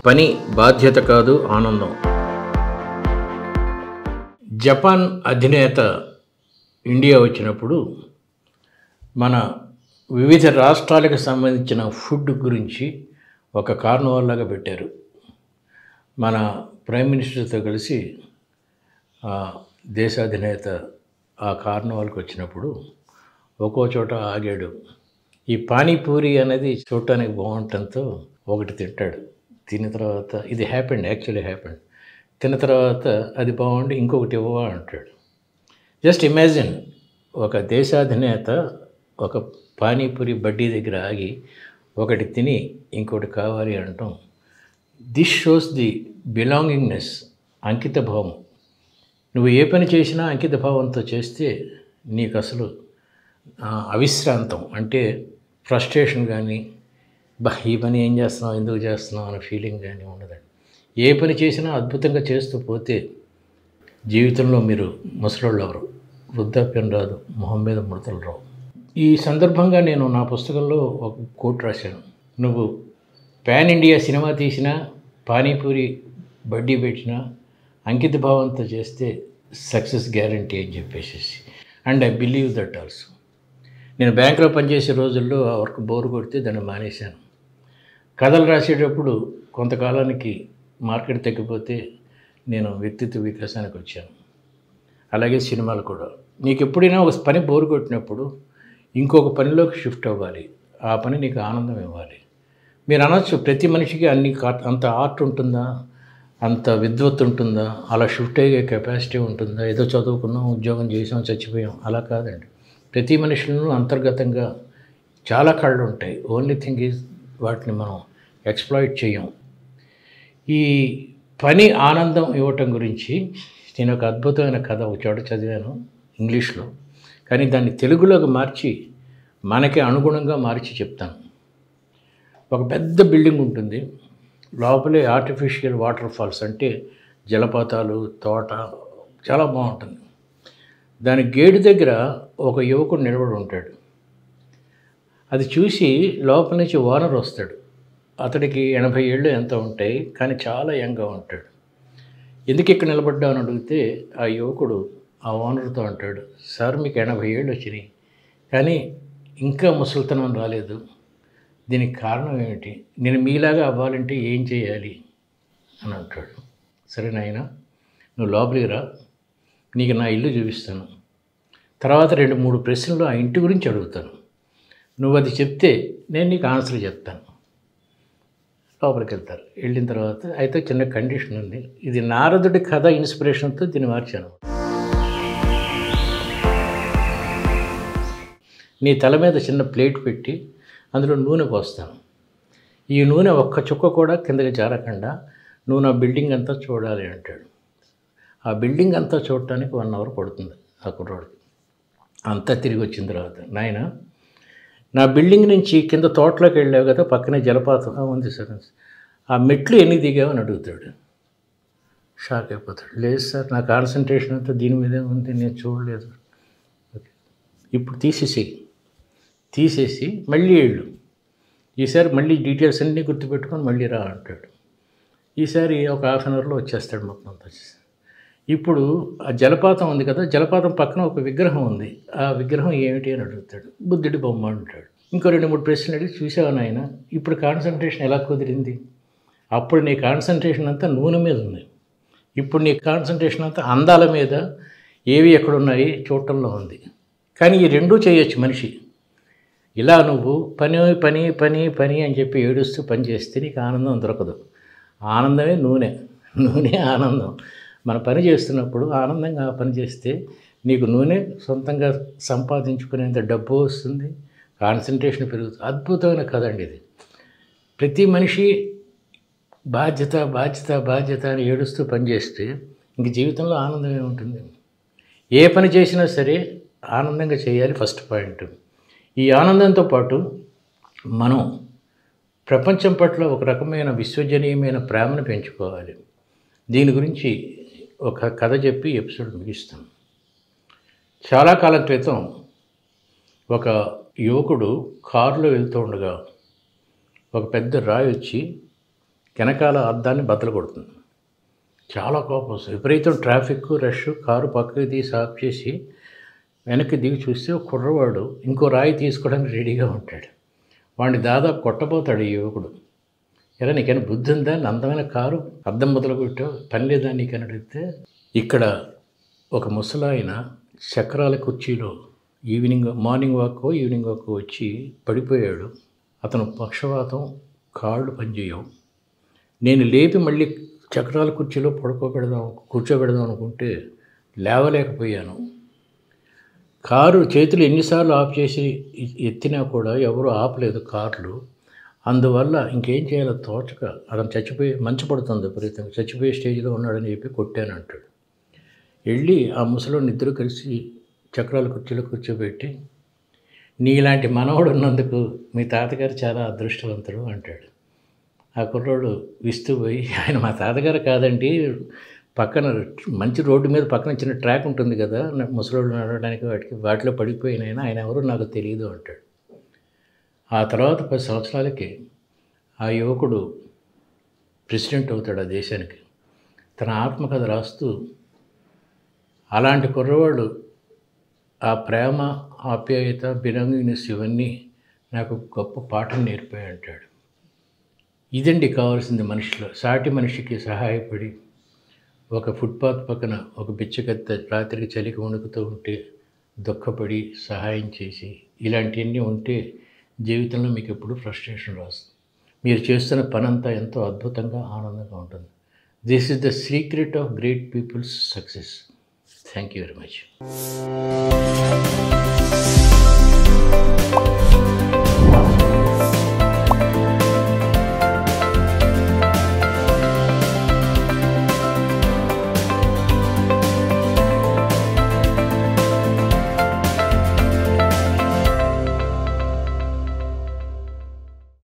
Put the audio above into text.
పని బాధ్యత కాదు, ఆనందం. జపాన్ అధినేత ఇండియా వచ్చినప్పుడు మన వివిధ రాష్ట్రాలకు సంబంధించిన ఫుడ్ గురించి ఒక కార్నివాల్ లాగా పెట్టారు. మన ప్రైమ్ మినిస్టర్తో కలిసి దేశాధినేత ఆ కార్నివాల్కి వచ్చినప్పుడు ఒక్కో చోట ఆగాడు. ఈ పానీపూరి అనేది చూడటానికి బాగుండటంతో ఒకటి తింటాడు. తిన్న తర్వాత ఇది యాక్చువల్లీ హ్యాపెండ్. తిన్న తర్వాత అది బాగుండి ఇంకొకటి ఇవ్వవా అంటాడు. జస్ట్ ఇమాజిన్, ఒక దేశాధినేత ఒక పానీపూరి బడ్డీ దగ్గర ఆగి ఒకటి తిని ఇంకోటి కావాలి అంటాం. దిస్ షోస్ ది బిలాంగింగ్నెస్, అంకిత భావం. నువ్వు ఏ పని చేసినా అంకిత భావంతో చేస్తే నీకు అసలు అవిశ్రాంతం అంటే ఫ్రస్ట్రేషన్ కానీ, ఈ పని ఏం చేస్తున్నావు, ఎందుకు చేస్తున్నావు అనే ఫీలింగ్ కానీ ఉండదండి. ఏ పని చేసినా అద్భుతంగా చేస్తూ పోతే జీవితంలో మీరు ముసలోళ్ళు ఎవరు, వృద్ధాప్యం రాదు, మొహం మీద ముడతలు రావు. ఈ సందర్భంగా నేను నా పుస్తకంలో ఒక కోట్ రాశాను. నువ్వు పాన్ ఇండియా సినిమా తీసినా, పానీపూరి బడ్డీ పెట్టినా అంకిత భావంతో చేస్తే సక్సెస్ గ్యారంటీ అని చెప్పేసి. And I believe that also. నేను బ్యాంకులో పనిచేసే రోజుల్లో ఆ వర్క్ బోరు కొడితే దాన్ని మానేశాను. కథలు రాసేటప్పుడు కొంతకాలానికి మార్కెట్ తగ్గిపోతే నేను వ్యక్తిత్వ వికాసానికి వచ్చాను. అలాగే సినిమాలు కూడా. నీకు ఎప్పుడైనా ఒక పని బోరు కొట్టినప్పుడు ఇంకొక పనిలోకి షిఫ్ట్ అవ్వాలి. ఆ పని నీకు ఆనందం ఇవ్వాలి. మీరు అనొచ్చు, ప్రతి మనిషికి అంత ఆర్ట్ ఉంటుందా, అంత విద్వత్తు ఉంటుందా, అలా షిఫ్ట్ అయ్యే కెపాసిటీ ఉంటుందా, ఏదో చదువుకున్నాం, ఉద్యోగం చేసాం, చచ్చిపోయాం, అలా కాదండి. ప్రతి మనిషిలో అంతర్గతంగా చాలా కళ్ళు ఉంటాయి. ఓన్లీ థింగ్ ఈజ్ వాటిని మనం ఎక్స్ప్లాయిట్ చేయం. ఈ పని ఆనందం ఇవ్వటం గురించి నేను ఒక అద్భుతమైన కథ ఒక చోట చదివాను ఇంగ్లీష్లో, కానీ దాన్ని తెలుగులోకి మార్చి మనకి అనుగుణంగా మార్చి చెప్తాను. ఒక పెద్ద బిల్డింగ్ ఉంటుంది, లోపలే ఆర్టిఫిషియల్ వాటర్ ఫాల్స్ అంటే జలపాతాలు, తోట చాలా బాగుంటుంది. దాని గేటు దగ్గర ఒక యువకుడు నిలబడి ఉంటాడు. అది చూసి లోపల నుంచి ఓనర్ వస్తాడు. అతడికి 80 ఏళ్ళు ఎంత ఉంటాయి, కానీ చాలా యంగ్గా ఉంటాడు. ఎందుకు ఇక్కడ నిలబడ్డావు అని అడిగితే ఆ యువకుడు ఆ ఓనర్తో అంటాడు, సార్ మీకు 80 ఏళ్ళు వచ్చినాయి, కానీ ఇంకా ముసలితనం రాలేదు. దీనికి కారణం ఏమిటి? నేను మీలాగా అవ్వాలంటే ఏం చేయాలి అని అంటాడు. సరే నాయనా, నువ్వు లోపలికి రా, నీకు నా ఇల్లు చూపిస్తాను. తర్వాత 2-3 ప్రశ్నలు ఆ ఇంటి గురించి అడుగుతాను. నువ్వు అది చెప్తే నేను నీకు ఆన్సర్ చెప్తాను. లోపలికి వెళ్తారు. వెళ్ళిన తర్వాత అయితే చిన్న కండిషన్ ఉంది. ఇది నారదుడి కథ ఇన్స్పిరేషన్తో దీన్ని మార్చాను. నీ తల మీద చిన్న ప్లేట్ పెట్టి అందులో నూనె పోస్తాను. ఈ నూనె ఒక్క చుక్క కూడా కిందకి జారకుండా నువ్వు నా బిల్డింగ్ అంతా చూడాలి అంటాడు. ఆ బిల్డింగ్ అంతా చూడటానికి 1 అవర్ పడుతుంది ఆ కుర్రాడికి. అంతా తిరిగి వచ్చిన తర్వాత, నాయన నా బిల్డింగ్ నుంచి కింద తోటలోకి వెళ్ళావు కదా, పక్కనే జలపాతం ఉంది సార్, ఆ మెట్లు ఎన్ని దిగావు అని అడుగుతాడు. షాక్ అయిపోతాడు. లేదు సార్, నా కాన్సన్ట్రేషన్ అంతా దీని మీదే ఉంది, నేను చూడలేదు. ఓకే, ఇప్పుడు తీసేసి మళ్ళీ వెళ్ళు, ఈసారి మళ్ళీ డీటెయిల్స్ అన్నీ గుర్తుపెట్టుకొని మళ్ళీ రా అంటాడు. ఈసారి ఒక 1/2 అవర్లో వచ్చేస్తాడు మొత్తం అంతా. ఇప్పుడు ఆ జలపాతం ఉంది కదా, జలపాతం పక్కన ఒక విగ్రహం ఉంది. ఆ విగ్రహం ఏమిటి అని అడుగుతాడు. బుద్ధుడి బొమ్మ అంటాడు. ఇంకో 2-3 ప్రశ్నలు అడిగి, చూసావా నాయన ఇప్పుడు కాన్సన్ట్రేషన్ ఎలా కుదిరింది? అప్పుడు నీ కాన్సన్ట్రేషన్ అంతా నూనె మీద ఉంది, ఇప్పుడు నీ కాన్సన్ట్రేషన్ అంతా అందాల మీద, ఏవి ఎక్కడున్నాయి చూడటంలో ఉంది. కానీ ఈ రెండూ చేయొచ్చు మనిషి. ఇలా నువ్వు పని పని పని పని అని చెప్పి ఏడుస్తూ పని చేస్తే నీకు ఆనందం దొరకదు. ఆనందమే నూనె ఆనందం. మన పని చేస్తున్నప్పుడు ఆనందంగా పని చేస్తే నీకు నూనె సొంతంగా సంపాదించుకునేంత డబ్బు వస్తుంది, కాన్సన్ట్రేషన్ పెరుగుతుంది. అద్భుతమైన కథ అండి ఇది. ప్రతి మనిషి బాధ్యత బాధ్యత బాధ్యత అని ఏడుస్తూ పనిచేస్తే ఇంక జీవితంలో ఆనందం ఏముంటుంది? ఏ పని చేసినా సరే ఆనందంగా చేయాలి, ఫస్ట్ పాయింట్. ఈ ఆనందంతో పాటు మనం ప్రపంచం పట్ల ఒక రకమైన విశ్వజనీయమైన ప్రేమను పెంచుకోవాలి. దీని గురించి ఒక కథ చెప్పి ఎపిసోడ్ ముగిస్తాం. చాలా కాలం క్రితం ఒక యువకుడు కారులో వెళ్తూ ఉండగా ఒక పెద్ద రాయి వచ్చి వెనకాల అద్దాన్ని బద్దలు కొడుతుంది. చాలా కోపం వస్తుంది. విపరీతం ట్రాఫిక్ రష్, కారు పక్కకి తీసి ఆఫ్ చేసి వెనక్కి దిగి చూస్తే ఒక కుర్రవాడు ఇంకో రాయి తీసుకోవడానికి రెడీగా ఉంటాడు. వాడిని దాదాపు కొట్టబోతాడు ఈ యువకుడు. ఎలా నీకైనా బుద్ధి ఉందా? అందమైన కారు అద్దం బదులు కొట్టావు, పని లేదా నీకని అడిగితే, ఇక్కడ ఒక ముసలాయన చక్రాల కుర్చీలో మార్నింగ్ వాక్ వచ్చి పడిపోయాడు. అతను పక్షవాతం, కాళ్ళు పనిచేయవు. నేను లేపి మళ్ళీ చక్రాల కుర్చీలో కూర్చోబెడదాం అనుకుంటే లేవలేకపోయాను. కారు చేతులు ఎన్నిసార్లు ఆఫ్ చేసి ఎత్తినా కూడా ఎవరు ఆపలేదు కార్లు. అందువల్ల ఇంకేం చేయాలో తోచక అతను మంచు పడుతుంది విపరీతంగా, చచ్చిపోయే స్టేజ్లో ఉన్నాడని చెప్పి కొట్టాను అంటాడు. వెళ్ళి ఆ ముసలోని ఇద్దరు కలిసి చక్రాల కుర్చీలో కూర్చోబెట్టి, నీలాంటి మనవడు ఉన్నందుకు మీ తాతగారు చాలా అదృష్టవంతుడు అంటాడు. ఆ కుర్రోడు విస్తూ పోయి, ఆయన మా తాతగారు కాదండి, పక్కన మంచి రోడ్డు మీద పక్కన చిన్న ట్రాక్ ఉంటుంది కదా ముసలోళ్ళు నడవడానికి, వాటిలో పడిపోయినైనా ఆయన ఎవరో నాకు తెలియదు అంటాడు. ఆ తర్వాత 10 సంవత్సరాలకి ఆ యువకుడు ప్రెసిడెంట్ అవుతాడు ఆ దేశానికి. తన ఆత్మకథ రాస్తూ, అలాంటి కుర్రవాడు ఆ ప్రేమ, ఆప్యాయత, బిలాంగింగ్నెస్ ఇవన్నీ నాకు గొప్ప పాఠం నేర్పాయి అంటాడు. ఇదండి కావాల్సింది మనిషిలో. సాటి మనిషికి సహాయపడి, ఒక ఫుట్పాత్ పక్కన ఒక బిచ్చగత్తె రాత్రికి చలికి వణుకుతూ ఉంటే దుఃఖపడి సహాయం చేసి, ఇలాంటివన్నీ ఉంటే జీవితంలో మీకు ఎప్పుడు ఫ్రస్ట్రేషన్ రాస్తుంది. మీరు చేస్తున్న పనంతా ఎంతో అద్భుతంగా, ఆనందంగా ఉంటుంది. This is the secret of great people's success. Thank you very much.